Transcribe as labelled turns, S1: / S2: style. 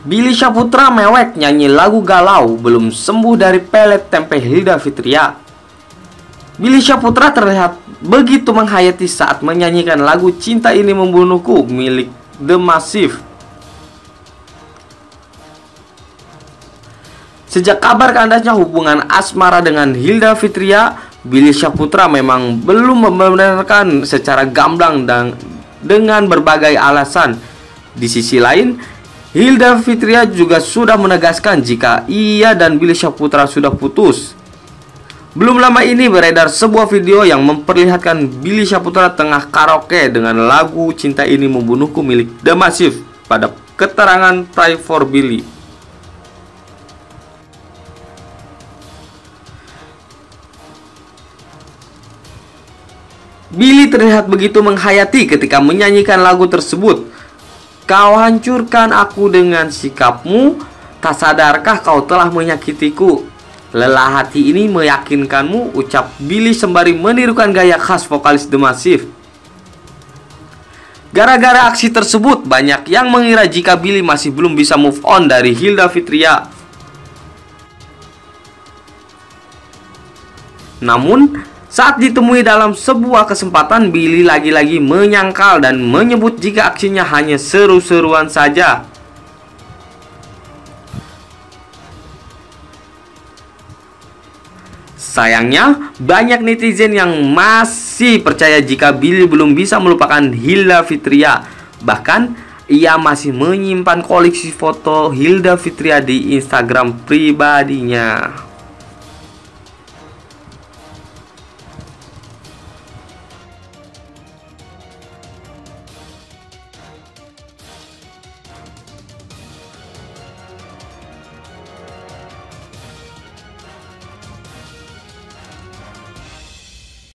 S1: Billy Syahputra mewek nyanyi lagu galau belum sembuh dari pelet tempe Hilda Fitria. Billy Syahputra terlihat begitu menghayati saat menyanyikan lagu Cinta Ini Membunuhku milik The Massive. Sejak kabar kandasnya hubungan asmara dengan Hilda Fitria, Billy Syahputra memang belum membenarkan secara gamblang dan dengan berbagai alasan. Di sisi lain, Hilda Fitria juga sudah menegaskan jika ia dan Billy Syahputra sudah putus. Belum lama ini beredar sebuah video yang memperlihatkan Billy Syahputra tengah karaoke dengan lagu Cinta Ini Membunuhku milik The Massive pada keterangan Pray for Billy. Billy terlihat begitu menghayati ketika menyanyikan lagu tersebut. Kau hancurkan aku dengan sikapmu, tak sadarkah kau telah menyakitiku. Lelah hati ini meyakinkanmu, ucap Billy sembari menirukan gaya khas vokalis The Massive. Gara-gara aksi tersebut, banyak yang mengira jika Billy masih belum bisa move on dari Hilda Fitria. Namun, saat ditemui dalam sebuah kesempatan, Billy lagi-lagi menyangkal dan menyebut jika aksinya hanya seru-seruan saja. Sayangnya, banyak netizen yang masih percaya jika Billy belum bisa melupakan Hilda Fitria. Bahkan, ia masih menyimpan koleksi foto Hilda Fitria di Instagram pribadinya.